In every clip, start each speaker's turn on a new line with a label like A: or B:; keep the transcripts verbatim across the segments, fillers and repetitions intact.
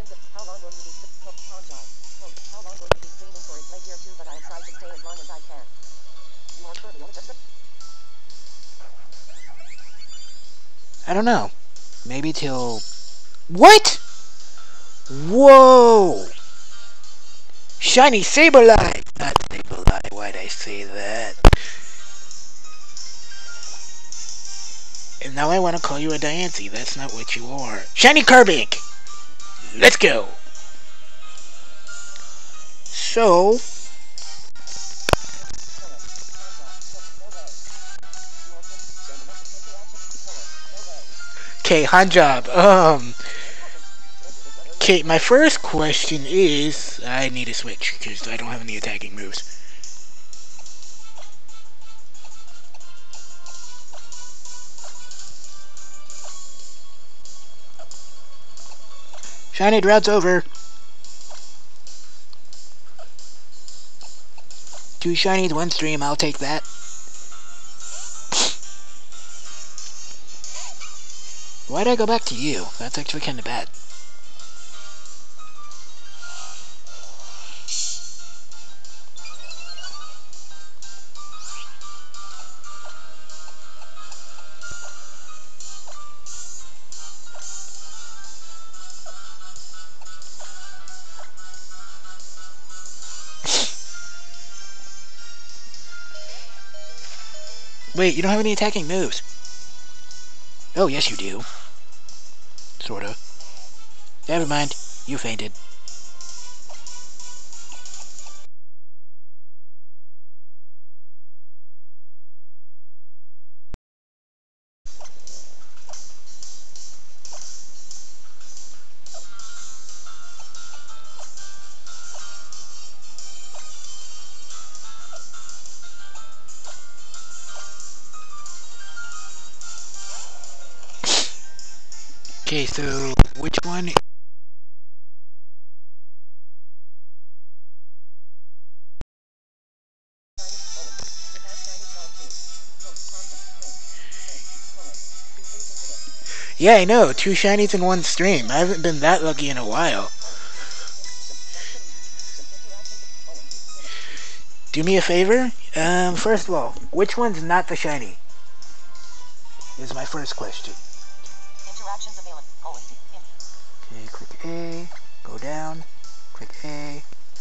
A: I don't know. Maybe till... What? Whoa! Shiny Sableye! Not Sableye, why'd I say that? And now I want to call you a Diancie. That's not what you are. Shiny Carbink! Let's go! So... Okay, hand job. Um... Okay, my first question is... I need a switch, because I don't have any attacking moves. Shiny drought's over. Two shinies, one stream, I'll take that. Why'd I go back to you? That's actually kinda bad. Wait, you don't have any attacking moves. Oh, yes you do. Sorta. Never mind. You fainted. Okay, so which one? Yeah, I know. Two shinies in one stream. I haven't been that lucky in a while. Do me a favor. Um, first of all, which one's not the shiny? Is my first question. Okay, click A. Go down. Click A.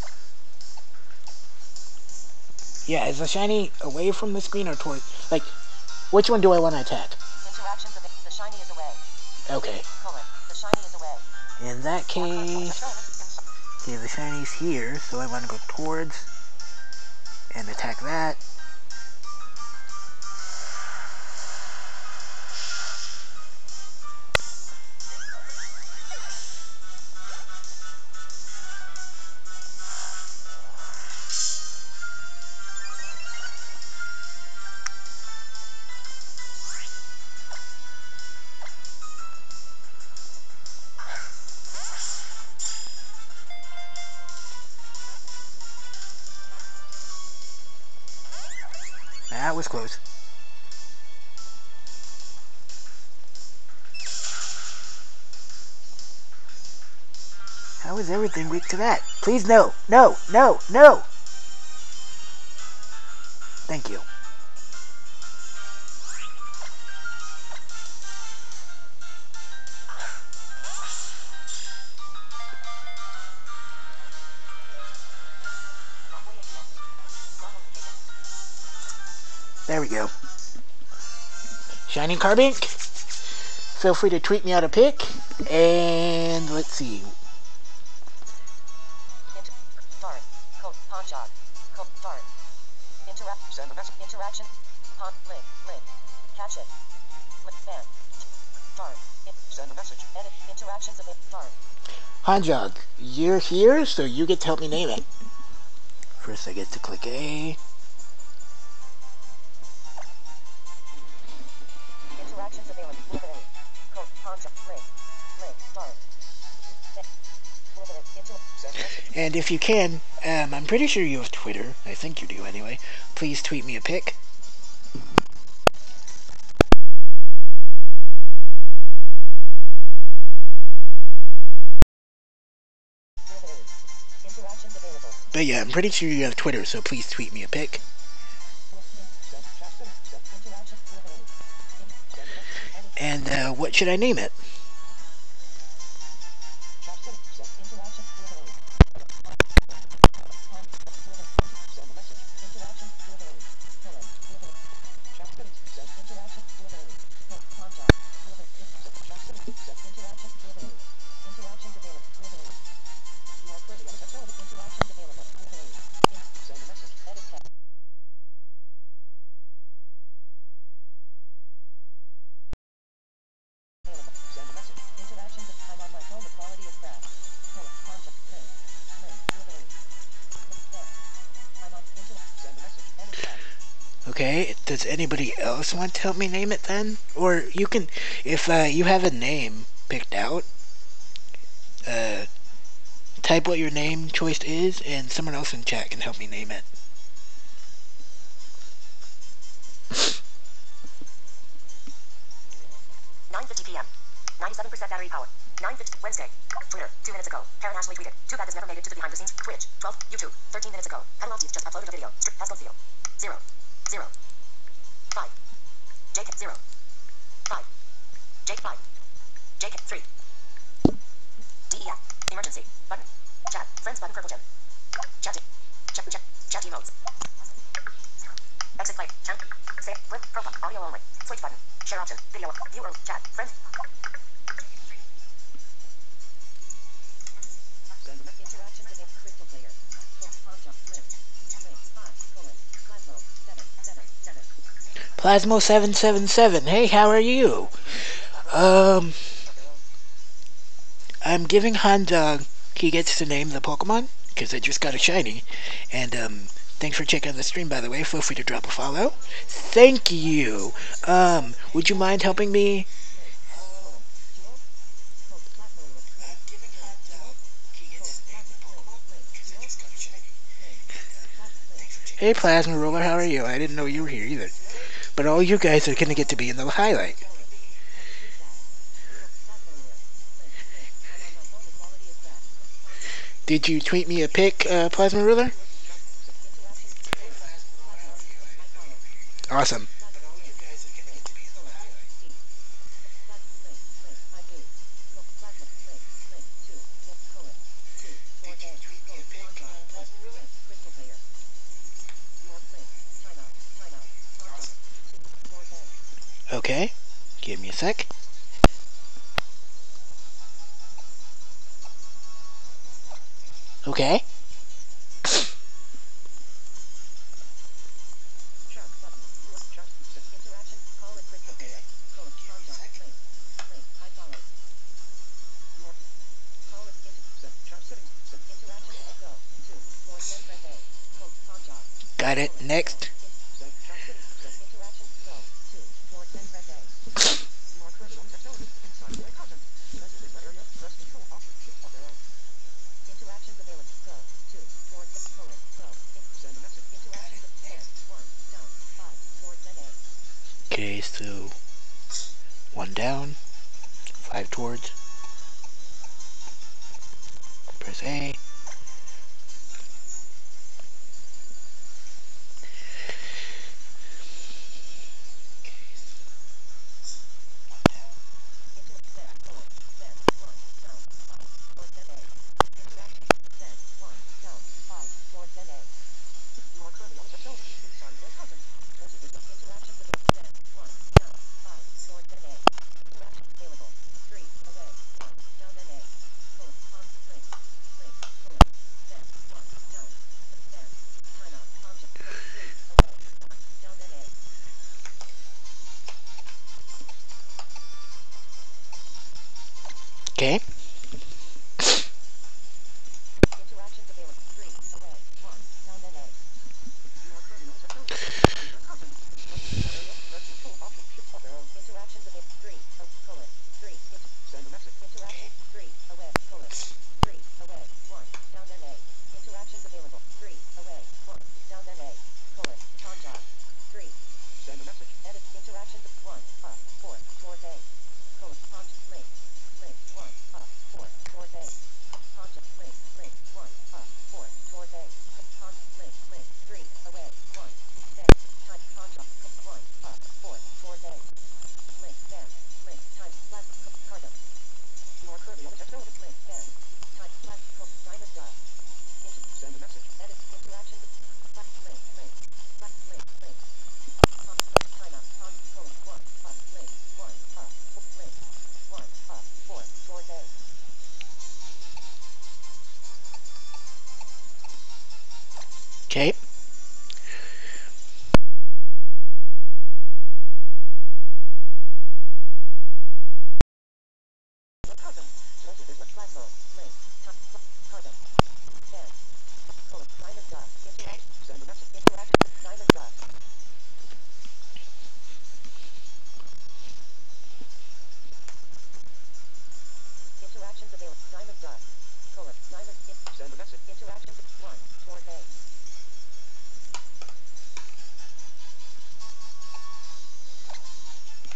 A: Yeah, is the shiny away from the screen or toward? Like, which one do I want to attack?
B: Interactions of the shiny is away.
A: Okay.
B: The shiny is away.
A: In that case, okay, the shiny's here, so I want to go towards and attack that. That was close. How is everything weak to that? Please, no, no, no, no! Thank you. There we go. Shiny Carbink. Feel free to tweet me out a pic. And let's see.
B: Interaction. Link. Link. Catch it. Ban. Darn. Send a message. Edit. Interactions of it. Darn.
A: Hanjog, you're here, so you get to help me name it. First I get to click A.
B: Interactions available. Code. Hanjog. Link. Link. Darn.
A: And if you can, um, I'm pretty sure you have Twitter. I think you do anyway. Please tweet me a pic. But yeah, I'm pretty sure you have Twitter, so please tweet me a pic. And uh, what should I name it? Okay, does anybody else want to help me name it then? Or you can, if uh, you have a name picked out, uh, type what your name choice is, and someone else in chat can help me name it.
B: nine fifty p m ninety-seven percent battery power. nine fifty Wednesday. Twitter. Two minutes ago. Karen Ashley tweeted. Too bad this never made it to the behind the scenes. Twitch. twelve. YouTube. thirteen minutes ago. Penalties just uploaded a video. Stri- Pascal Seal. Zero. Zero. Five. Jake. Zero. Five. Jake. Five. Jake. Three. D E F. Emergency. Button. Chat. Friends button. Purple gem. Chat. Chat. Chat. Chat emotes. Exit play. Chat. Save. Flip. Profile. Audio only. Switch button. Share option. Video. View early. Chat. Friends. Interactions of crystal player.
A: Plasmo seven seven seven. Hey, how are you? Um, I'm giving Handog, he gets to name the Pokemon, because I just got a shiny. And, um, thanks for checking out the stream, by the way. Feel free to drop a follow. Thank you. Um, would you mind helping me? Hey, Plasma Roller, how are you? I didn't know you were here either. But all you guys are going to get to be in the highlight. Did you tweet me a pic, uh, Plasma Ruler? Awesome. Okay, give me a sec. Okay. Got it. Next. Okay, so one down, five towards. Press A.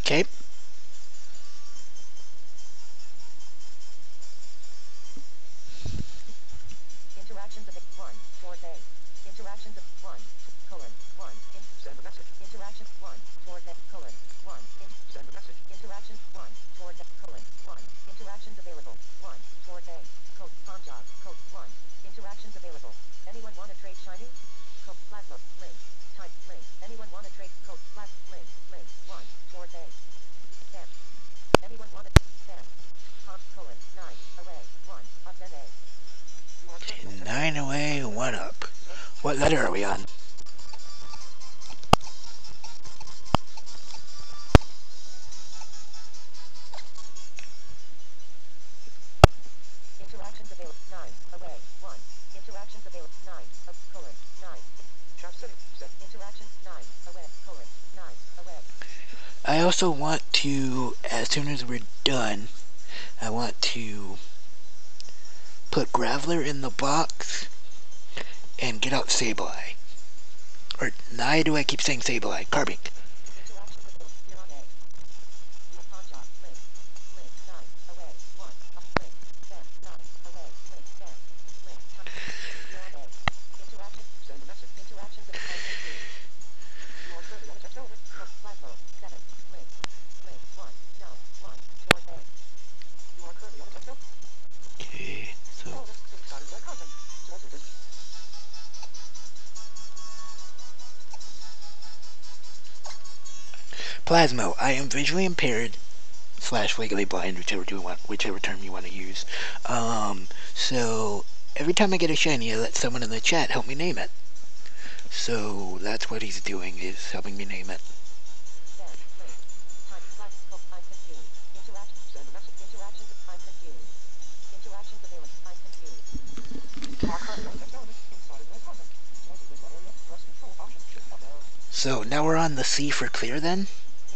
A: Okay.
B: Interactions of one, fourth A. Interactions of one, colon, one. In, send a message. Interaction one, fourth A, colon, one. In, send a message. Interaction one, fourth A, colon, one. Interactions available, one, fourth A. Code, pawn job, code, one. Interactions available. Anyone want to trade shiny? Code, plasma, link. Type, link. Anyone want to trade, code, plasma, link, link, one, fourth A. Stamp. Anyone want to, stamp. Pawn, colon, nine, away, one, up then A.
A: Nine away, one up. What letter are we on?
B: Interactions available. Nine. Away. One. Interactions available. Nine. Up. Colon. Nine. Trap city. Set. Interaction. Nine. Away. Colon. Nine. Away.
A: I also want to, as soon as we're done, I want to put Graveler in the box and get out Sableye. Or, why do I keep saying Sableye? Carbink.
B: Interactions available. You're on A. Your pawn job. Link. Link. Nine. Away. One. Up. Link. Stamp. Nine. Away. Link. Stamp. Link. Time. You're on A. Interaction. Send a message. Interactions of time and two. You are currently on a text over. Plasmo. Seven. Link. Link. One. Down. One. Towards A. You are currently on a text over.
A: Okay, so...
B: Oh, this is started by content. So that's it.
A: Plasmo, I am visually impaired slash legally blind, whichever you want, whichever term you want to use. Um, so every time I get a shiny, I let someone in the chat help me name it. So that's what he's doing, is helping me name it. So now we're on the C for clear then?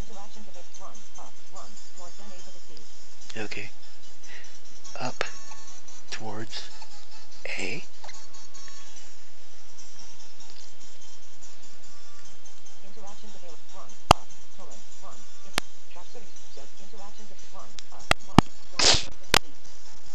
A: Okay. Up towards A.
B: Interactions available. One. Up. Colon. One. Trap city. Set. Interactions of one. Up. One. Interactions of the sea.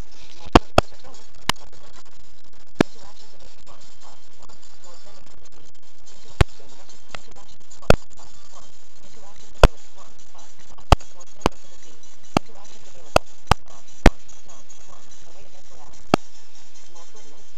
B: Interactions of one. Up. One. Towards sending to the sea. Send a message. Interaction. One. Up. One. Interactions available. One. Up. One. Towards sending to the sea. Interactions available. Up. One. Down. One. Away again for out. You are currently on.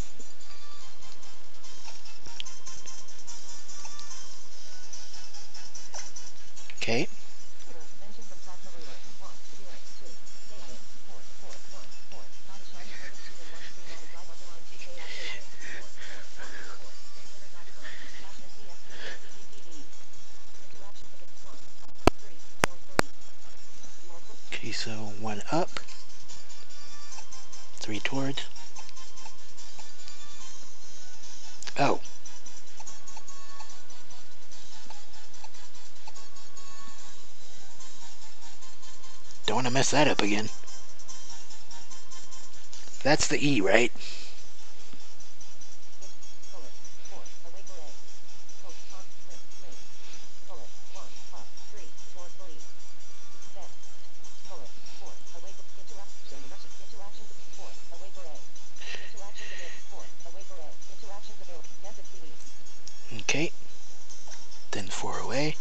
A: Okay.
B: Mention from Plasma Ruler. One. Zero. Two. K I N. Four. Four. One. Four. Got a shiny Herbert two and one three nine drive underline T K I K A. Four. Four. One. Four. Twitter dot com. Slash N T S P K P P P E. Interactions of it. One. Up. Three. Four. Three. You are close.
A: Okay, so one up. Three towards. Oh. Don't want to mess that up again. That's the E, right?
B: Colon. Four. Away for A. Code. Con. Link. Link. Colon. One. Up. Three. Four. Three. Then. Colon. Four. Away for. Interact. Send a message. Interactions. Four. Away for A. Interactions available. Four. Away for A. Interactions available. Message T V.
A: Okay. Then four away.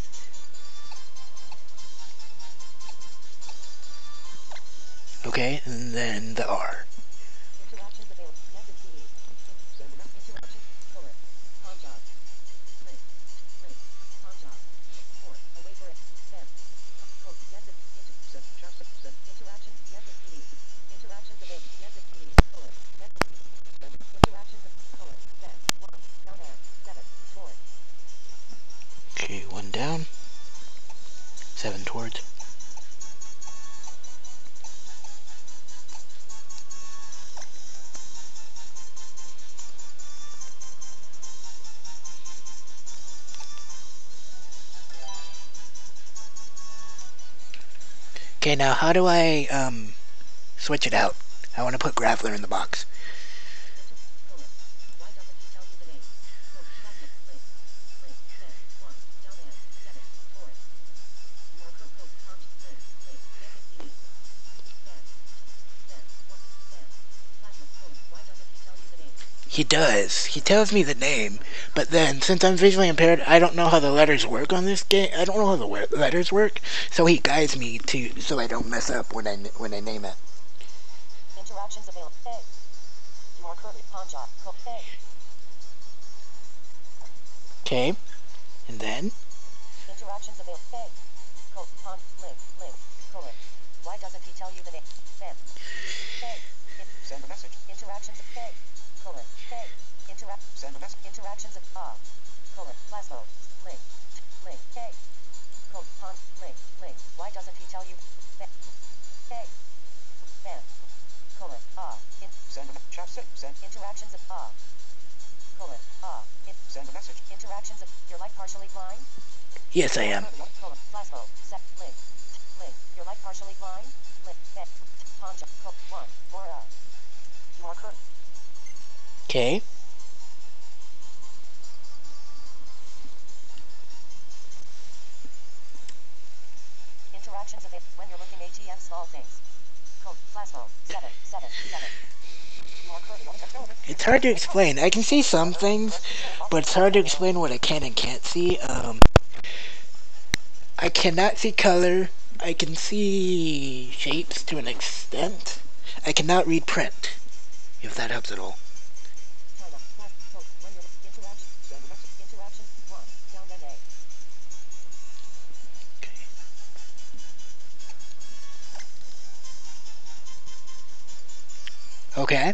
A: Okay, and then the R.
B: Interactions available. Message T V. Send a message. Interaction. Colon. Pawn job. Link. Link. Pawn job. Four. Away for it. Send. Code. Message. Inter. Send. Trap. Send. Interaction. Message T V. Interactions available. Message T V. Colon. Message T V. Send. Interactions. Colon. Send. One. Down air. Seven. Toward.
A: Okay, one down. Seven towards. Okay, now how do I um, switch it out? I want to put Graveler in the box.
B: Colon. Why doesn't he tell you the name? Code. Plasma. Link. Link. Send. One. Down air. Seven. Toward. You are code. Code. Con.
A: He does. He tells me the name, but then since I'm visually impaired, I don't know how the letters work on this game. I don't know how the we- letters work, so he guides me to so I don't mess up when I when I name it.
B: Interactions available. A. You are currently pawn job. A.
A: Okay, and then
B: Interactions available. A. Code pawn link link colon. Why doesn't he tell you the name? Fan. A. Send a message. Interactions of A. Colon. A. Interact. Send a message. Interactions of A. Colon. Plasmo. Link. Link. A. Code pawn link link. Why doesn't he tell you? Fan. A. Fan. Colon. A. In. Send a message. Chat six. Send. Interactions of A. Colon. A. In. Send a message. Interactions of. You're like partially blind?
A: yes, I am.
B: Colon. Plasmo. Set. Link. Link. You're like partially blind? Link. Fan. Pawn job. Code. One. More uh. You are current.
A: Okay,
B: Interactions of it when you're looking A T M small things. Code Plasmo seven seven seven. You are currently on the text element.
A: it's hard to explain. I can see some things, but it's hard to explain what I can and can't see. Um, I cannot see color. I can see shapes to an extent. I cannot read print, if that helps at all.
B: China. Plas- code when you're interaction.
C: Send a message.
B: Interaction one. Down then A.
A: Okay.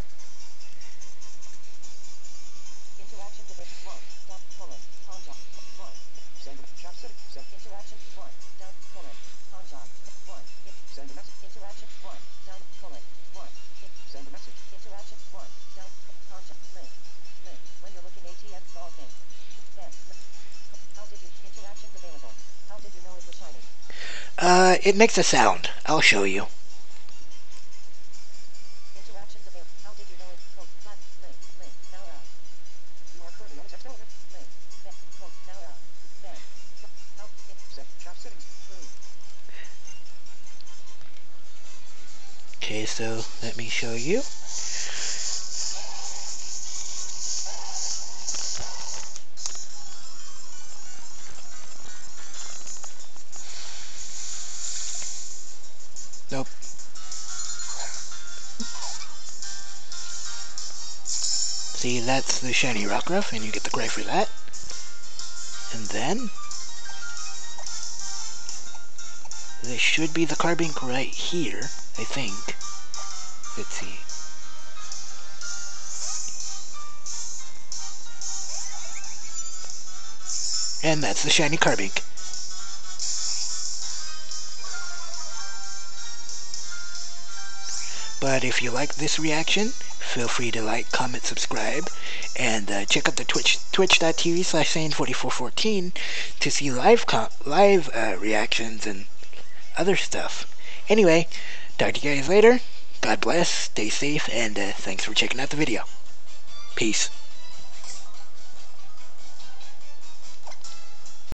B: Interactions of it one. Down colon. Pawn job. One.
C: Send a chat six. Send.
B: Interaction one. Down colon. Pawn job. One. In-
C: Send a message.
B: Interaction one. Down colon. One. In-
C: Send a message.
B: Interaction one. Down pawn job. Link. Link. When you're looking A T M small things. Fan. How did you interactions available? How did you know it was shiny?
A: Uh, it makes a sound. I'll show you.
B: Interactions available. How did you know it? Code class link link now out.
C: You are currently on the text element.
B: Link. Fan. Code now out. Fan. How it
C: Set chat settings.
B: true.
A: Okay, so let me show you. Nope. See, that's the shiny Rockruff, and you get the gray for that. And then this should be the Carbink right here, I think. Let's see. And that's the shiny Carbink. But if you like this reaction, feel free to like, comment, subscribe, and uh, check out the Twitch, twitch.tv slash Saiyan forty-four fourteen to see live com live uh, reactions and other stuff. Anyway, talk to you guys later. God bless, stay safe, and uh, thanks for checking out the video. Peace.